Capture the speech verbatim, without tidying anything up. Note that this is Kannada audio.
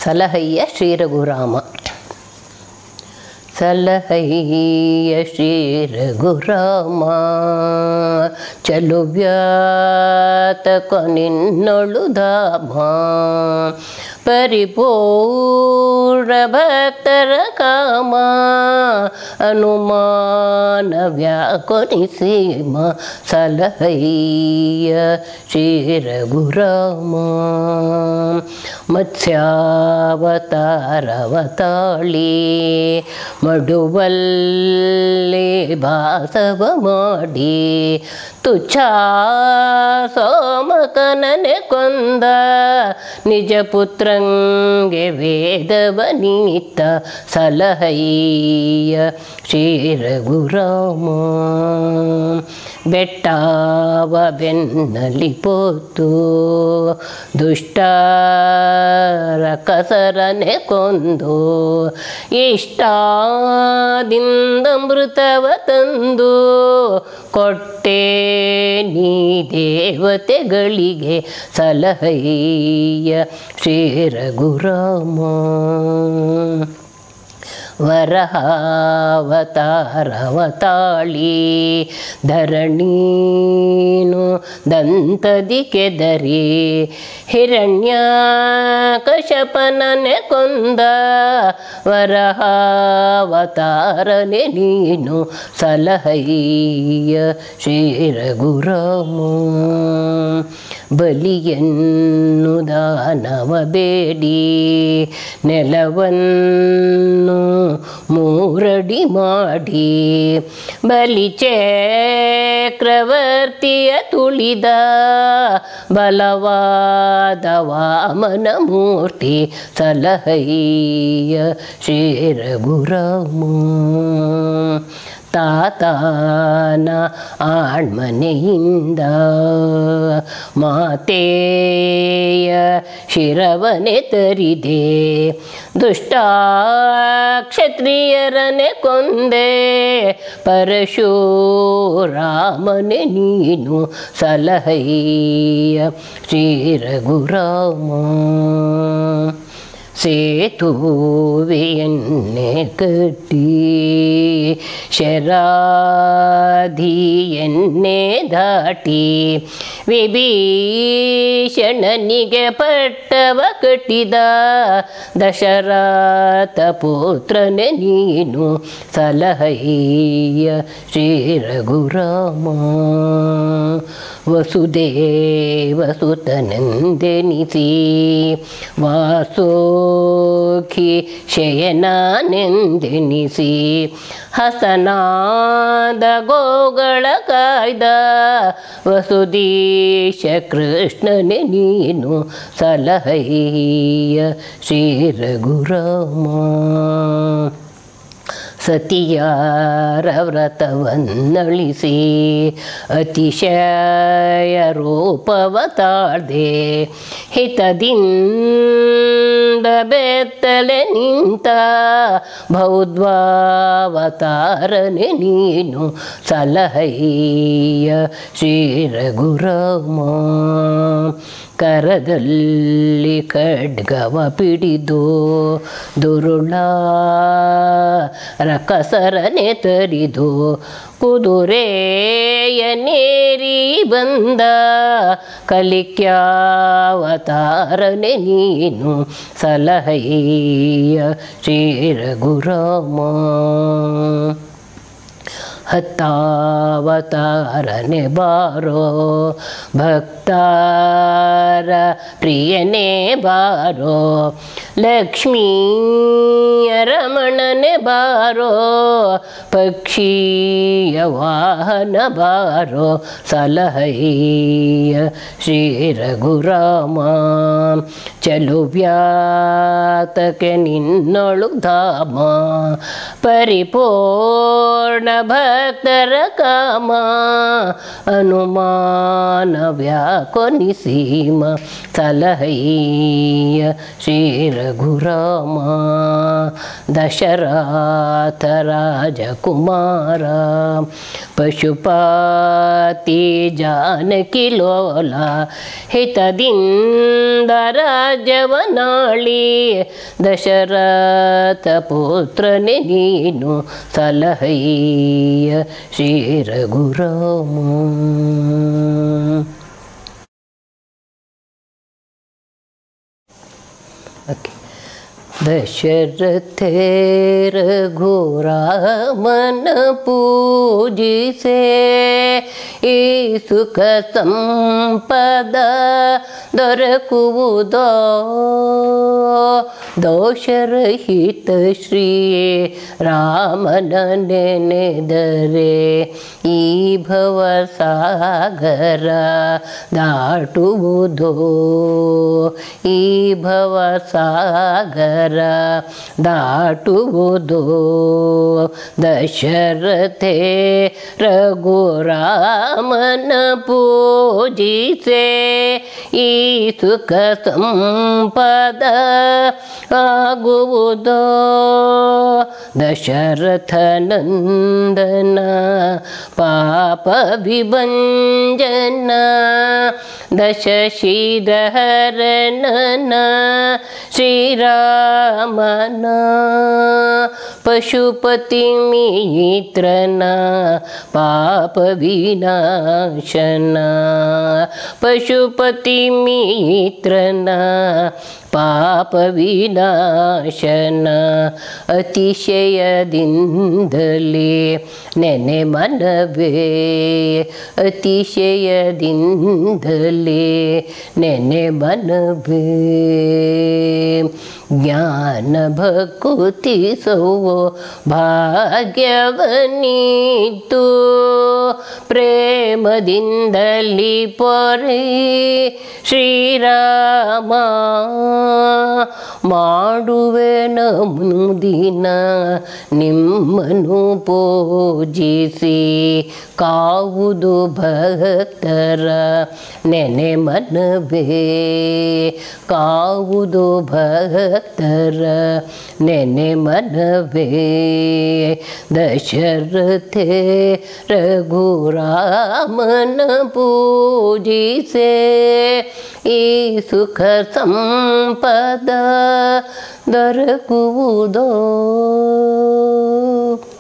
ಸಲಹಯ್ಯ ಶ್ರೀ ರಘುರಾಮ. ಸಲಹಯ್ಯ ಶ್ರೀ ರಘುರಾಮ ಚಲುವ್ಯಾತಕ ನಿನ್ನೊಳು ಧಾಮ. ಪರಿಪೂರ್ಣ ಭಕ್ತರ ಕಾಮ ಅನುಮಾನ ವ್ಯಾಕೊನಿಸೀಮ. ಸಲಹಯ್ಯ ಶ್ರೀ ರಘುರಾಮ ಮತ್ಸ್ಯಾವತಾರವತಾಳಿ ಮಡುವಲ್ಲಿ ಭಾಸವ ಮಾಡಿ ತುಚ್ಛ ಸೋಮಕನನೆ ಕೊಂದ ನಿಜ ಪುತ್ರಂಗೆ ವೇದವ ನೀತ. ಸಲಹಯ್ಯ ಶ್ರೀ ರಘುರಾಮ ಬೆಟ್ಟಾವ ಬೆನ್ನಲಿ ಪೋತು ದುಷ್ಟರ ಕಸರನೆ ಕೊಂದು ಇಷ್ಟಾದಿಂದ ಮೃತವ ತಂದು ಕೊಟ್ಟೆ ನೀ ದೇವತೆಗಳಿಗೆ. ಸಲಹಯ್ಯ ಶ್ರೀ ರಘುರಾಮ ವರಹಾವತಾರವತಾಳಿ ಧರಣೀನು ದಂತದಿ ಕೆದರಿ ಹಿರಣ್ಯ ಕಶಪನನೆ ಕೊಂದ ವರಹಾವತಾರನೆ ನೀನು. ಸಲಹಯ್ಯ ಶ್ರೀ ರಘುರಾಮ ಬಲಿಯನ್ನು ದಾನವ ಬೇಡಿ ನೆಲವನ್ನು ಮೂರಡಿ ಮಾಡಿ ಬಲಿ ಚಕ್ರವರ್ತಿಯ ತುಳಿದ ಬಲವಾದ ವಾಮನ ಮೂರ್ತಿ. ಸಲಹಯ್ಯ ಶ್ರೀ ರಘುರಾಮ ತಾತನ ಆಣ್ಮನೆಯಿಂದ ಮಾತೆಯ ಶಿರವನೆ ತರಿದೆ ದುಷ್ಟ ಕ್ಷತ್ರಿಯರನೆ ಕೊಂದೆ ಪರಶುರಾಮನೆ ನೀನು. ಸಲಹಯ್ಯ ಶ್ರೀ ರಘುರಾಮ ಸೇತುವೆಯನ್ನೇ ಕಟ್ಟಿ ಶರಾಧಿಯನ್ನೇ ದಾಟಿ ವಿಭೀಷಣನಿಗೆ ಪಟ್ಟವ ಕಟ್ಟಿದ ದಶರಥ ಪುತ್ರನೆ ನೀನು. ಸಲಹಯ್ಯ ಶ್ರೀ ರಘುರಾಮ ವಸುದೇವ ಸುತನೆಂದೆನಿಸಿ ವಾಸೋಖಿ ಶಯನನೆಂದೆನಿಸಿ ಹಸನಾದ ಗೋಗಳ ಕಾಯ್ದ ವಸುದೀಶ ಕೃಷ್ಣನೆ ನೀನು. ಸಲಹಯ್ಯ ಶ್ರೀ ರಘುರಾಮ ಸತಿಯಾರ ವ್ರತವನ್ನಳಿಸಿ ಅತಿಶಯ ರೂಪವ ತಾಳ್ದೆ ಹಿತದಿಂದ ಬೆತ್ತಲೆ ನಿಂತ ಬೌದ್ಧಾವತಾರನೆ ನೀನು. ಸಲಹಯ್ಯ ಶ್ರೀ ರಘುರಾಮ ಕರದಲ್ಲಿ ಖಡ್ಗವ ಪಿಡಿದು ದುರುಳ ರಕಸರನೆ ತರಿದು ಕುದುರೆಯನೇರಿ ಬಂದ ಕಲಿಕ್ಯಾವತಾರನೆ ನೀನು. ಸಲಹಯ್ಯ ಶ್ರೀ ರಘುರಾಮ ಹತ್ತಾವತಾರನೆ ಬಾರೋ ಭಕ್ತಾರ ಪ್ರಿಯನೇ ಬಾರೋ ಲಕ್ಷ್ಮೀಯ ರಮಣನೆ ಬಾರೋ ಪಕ್ಷೀಯ ವಾಹನ ಬಾರೋ. ಸಲಹಯ್ಯ ಶ್ರೀ ರಘುರಾಮ ಚಲುವ್ಯಾತಕೆ ನಿನ್ನೊಳು ಧಾಮ. ಪರಿಪೂರ್ಣ ಭ ಭಕ್ತರ ಕಾಮ ಅನುಮಾನ ವ್ಯಾಕೊನಿಸೀಮ ಸಲಹಯ್ಯ ಶ್ರೀ ರಘುರಾಮ ದಶರಥ ರಾಜಕುಮಾರ ಪಶುಪತಿ ಜಾನಕಿ ಲೋಲ ಹಿತದಿಂದ ರಾಜವನಾಳಿ ದಶರಥ ಪುತ್ರನೇ ನೀನು ಸಲಹಯ್ಯ ಶ್ರೀ ರಘುರಾಮ. ಓಕೆ. ದಶರಥೇ ರಘುರಾಮನ ಪೂಜಿಸೆ ಈ ಸುಖ ಸಂಪದ ದೊರಕುವುದೋ ದೋಷರಹಿತ ಶ್ರೀ ರಾಮನ ನೆನೆದರೆ ಈ ಭವ ಸಾಗರ ದಾಟುವುದೋ ಈ ಭವ ಸಾಗರ ದಾಟುವುದೋ. ದಶರಥೇ ರಘುರಾಮನ ಪೂಜಿಸೆ ಈ ಸುಖ ಸಂಪದ ಆಗುವುದೋ ದಶರಥ ನಂದನ ಪಾಪ ವಿಭಂಜನ ದಶಶೀಧರನನ ಶ್ರೀರಾಮನ ಪಶುಪತಿ ಮಿತ್ರನ ಪಾಪ ವಿನಾಶನ ಪಶುಪತಿ ಮಿತ್ರನ ಪಾಪ ವಿನಾಶನ ಅತಿಶಯದಿಂದಲೇ ನೆನೆ ಮನವೇ ಅತಿಶಯದಿಂದಲೇ ನೆನೆ ಮನವೇ ಜ್ಞಾನ ಭಕುತಿ ಸೌವೋ ಭಾಗ್ಯವನಿತು ಪ್ರೇಮದಿಂದಲಿ ಪೊರೆ ಶ್ರೀರಾಮ ಮಾಡುವೆನ ಮುದಿನ ನಿಮ್ಮನು ಪೂಜಿಸಿ ಕಾವುದು ಭಕ್ತರ ನೆನೆ ಮನವೇ ಕಾವುದು ಭಕ್ತರ ನೆನೆ ಮನವೇ ದಶರಥೇ ರಘುರಾಮನ ಪೂಜಿಸೆ ಈ ಸುಖ ಸಂಪದ ದೊರಕುವುದೋ.